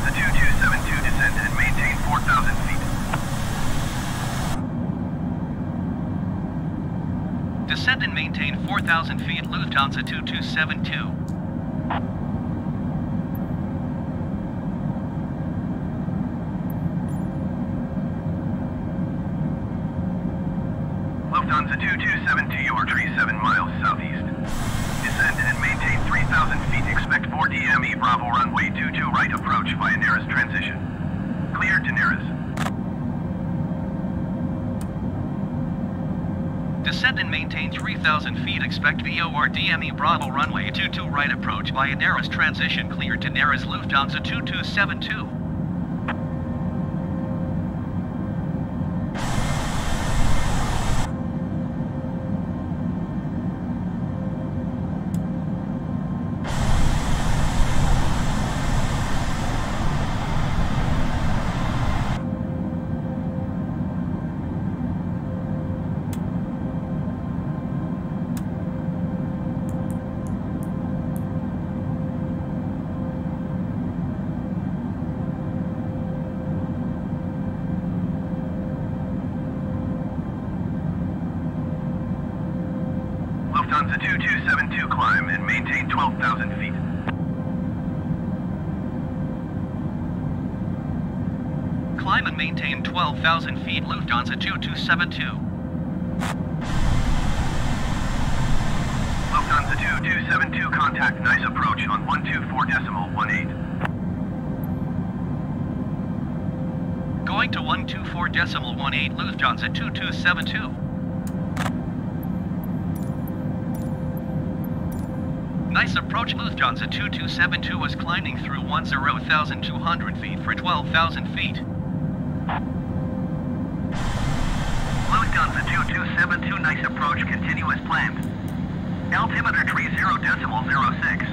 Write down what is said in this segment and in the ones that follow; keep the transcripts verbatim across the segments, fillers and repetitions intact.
Lufthansa two two seven two, descend and maintain four thousand feet. Descend and maintain four thousand feet, Lufthansa two two seven two. Lufthansa two two seven two, your tree seven miles southeast. Descend and maintain three thousand feet. Expect four D M E Bravo runway two two right approach via nearest transition. Cleared to nearest. Descend and maintain three thousand feet. Expect V O R D M E Bravo runway two two right approach via nearest transition. Cleared to nearest, Lufthansa two two seven two. Lufthansa two two seven two, climb and maintain twelve thousand feet. Climb and maintain twelve thousand feet, Lufthansa two two seven two. Lufthansa two two seven two, contact nice approach on one two four decimal one eight. Going to one two four decimal one eight, Lufthansa two two seven two. Nice approach, Lufthansa two two seven two was climbing through ten thousand two hundred feet for twelve thousand feet. Lufthansa two two seven two, nice approach, continue as planned. Altimeter tree zero decimal zero six.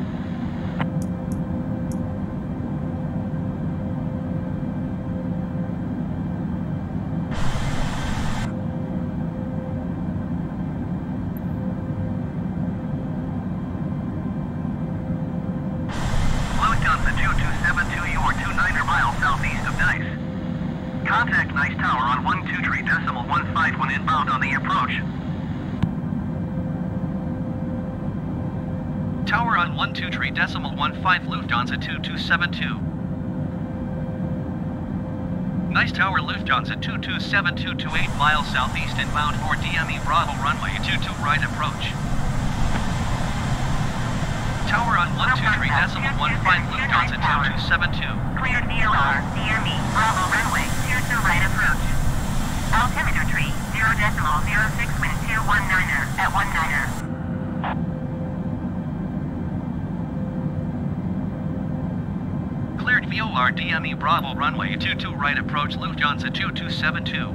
Contact Nice Tower on one two three decimal one five when inbound on the approach. Tower on one two three decimal one five, Lufthansa two two seven two. Nice Tower, Lufthansa two two seven two to eight miles southeast inbound for D M E Bravo runway two two right approach. Tower on one two three decimal one five, Lufthansa two two seven two. Cleared V O R, D M E, Bravo runway, two two right approach. Altimeter tree, zero decimal zero six, wind two one niner, at one niner. Cleared V O R D M E Bravo runway two two right approach, Lufthansa two two seven two.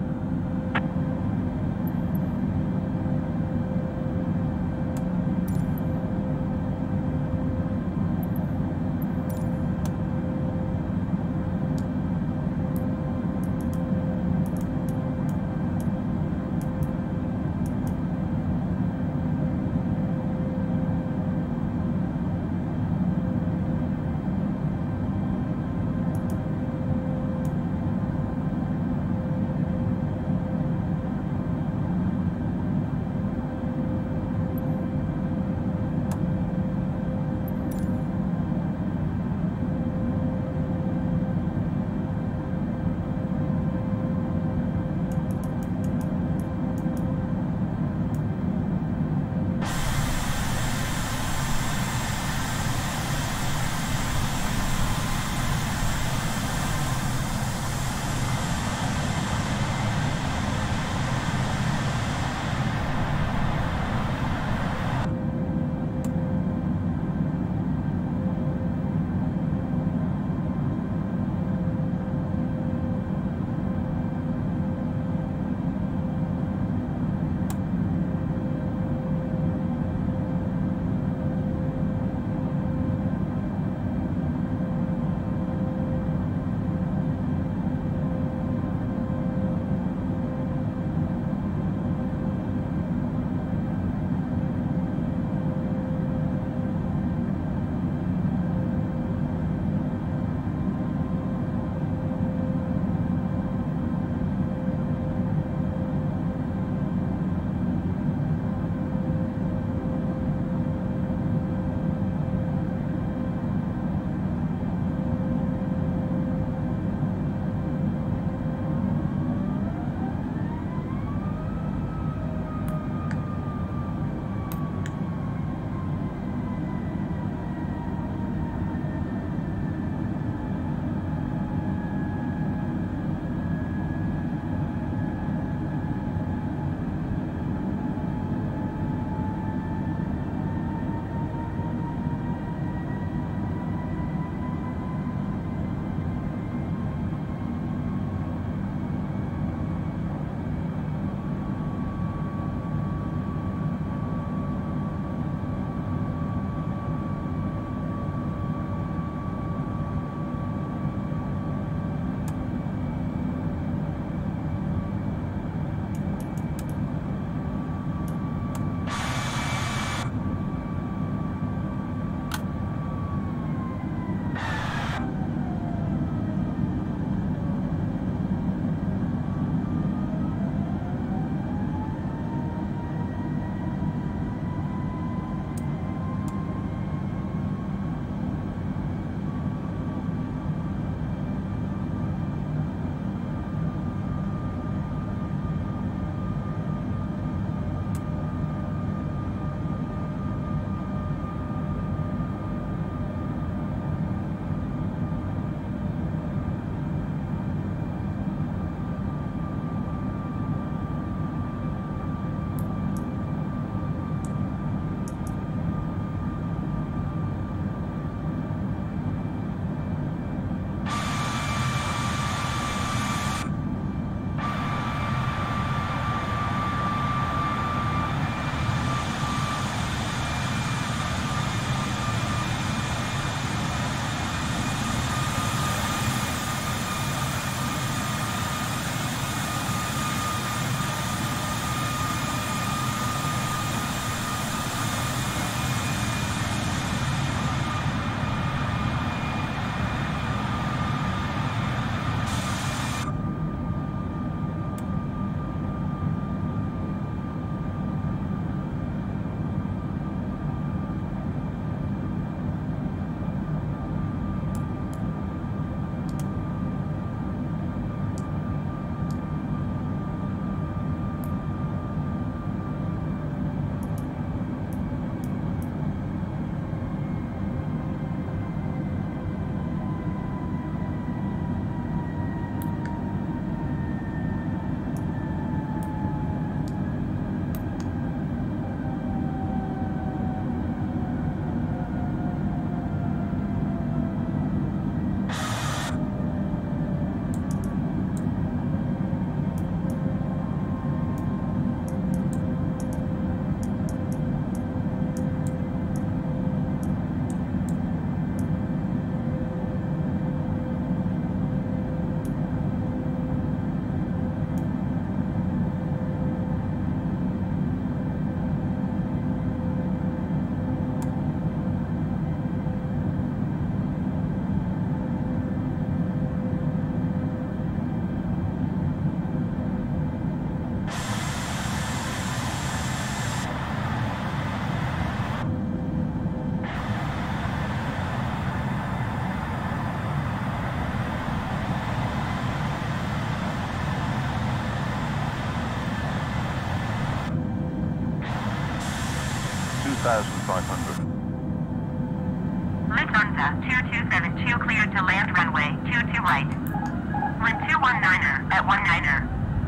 thousand five hundred. Lufthansa two two seven two cleared to land runway two two right. Wind two one niner at one niner.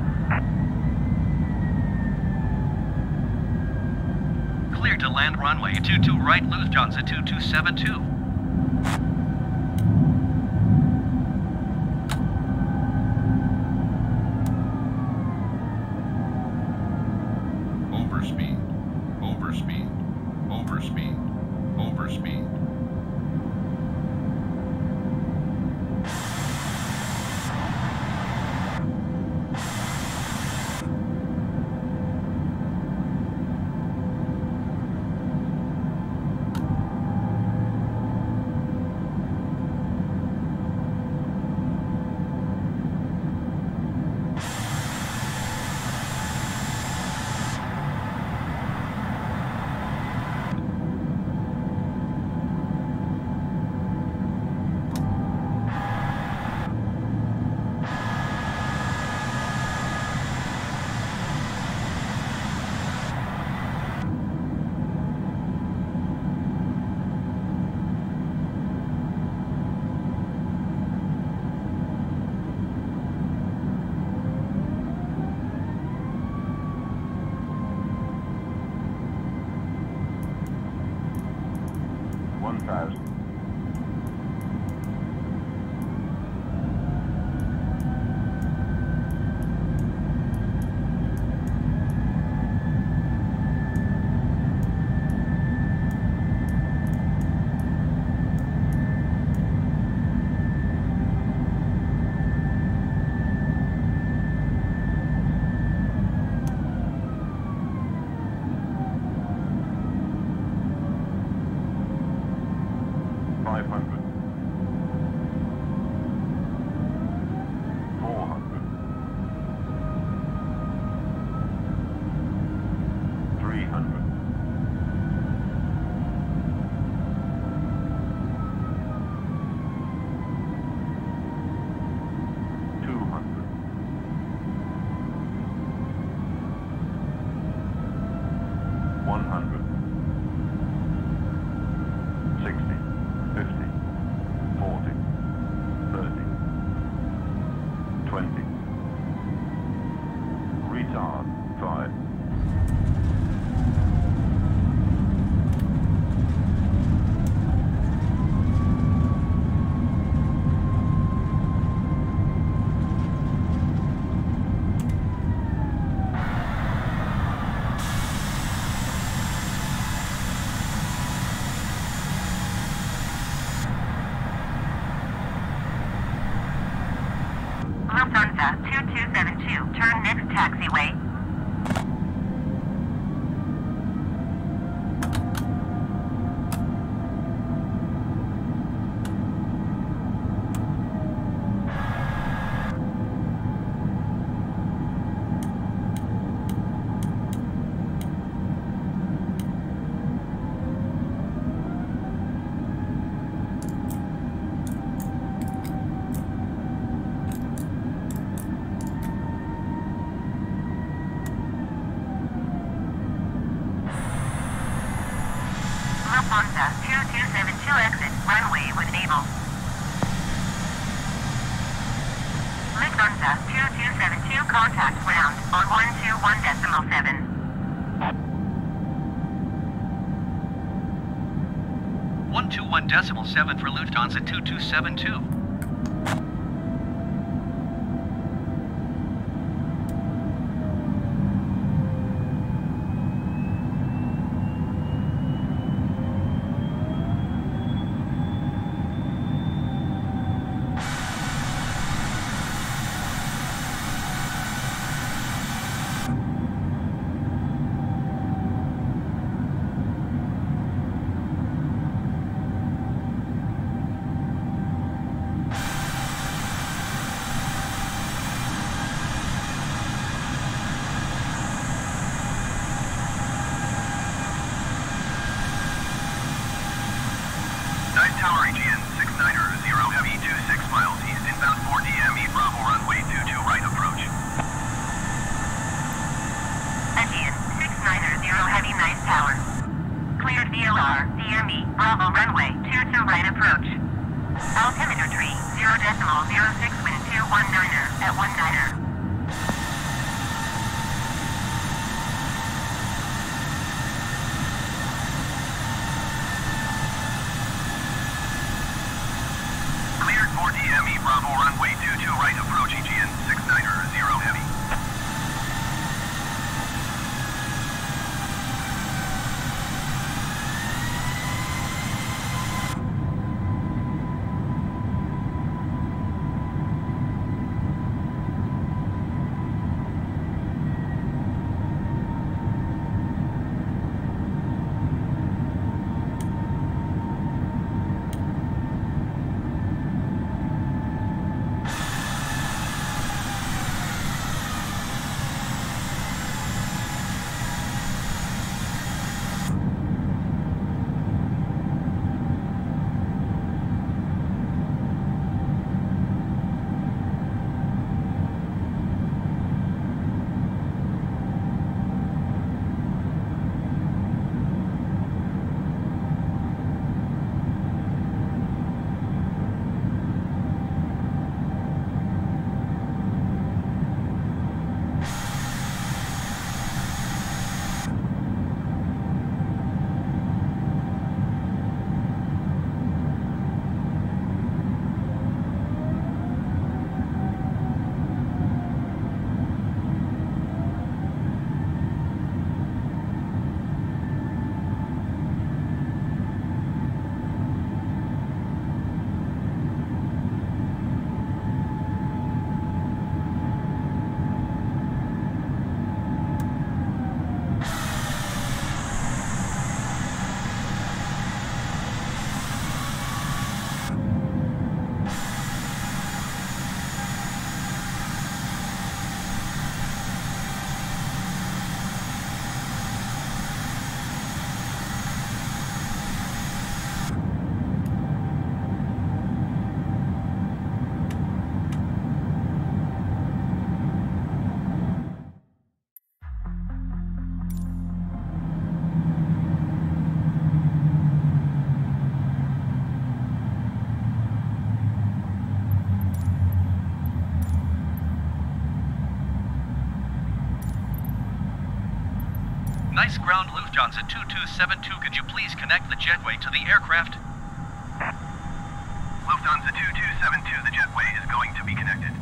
Clear to land runway two two right, Lufthansa two two seven two. Overspeed, overspeed, overspeed, overspeed. one thousand. five hundred. four hundred. three hundred. two hundred. one hundred. sixty. fifty, forty, thirty, twenty, retard, five. Lufthansa two two seven two, turn next taxiway. Lufthansa two two seven two exit runway with Able. Lufthansa two two seven two contact ground on one two one decimal seven. one two one decimal seven for Lufthansa two two seven two. Nice ground, Lufthansa two two seven two. Could you please connect the jetway to the aircraft? Lufthansa two two seven two, the jetway is going to be connected.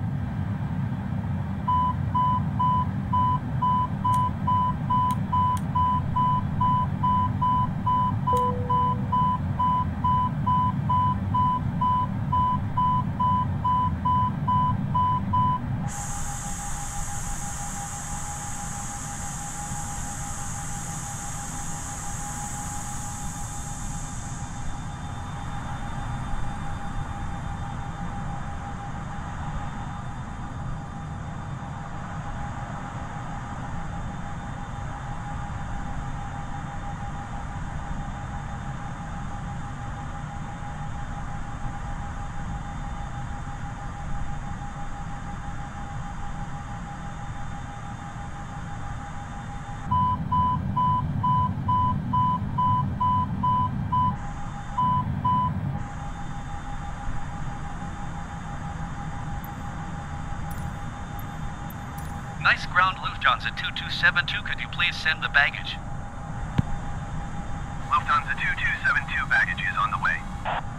Nice ground, Lufthansa two two seven two. Could you please send the baggage? Lufthansa two two seven two, baggage is on the way.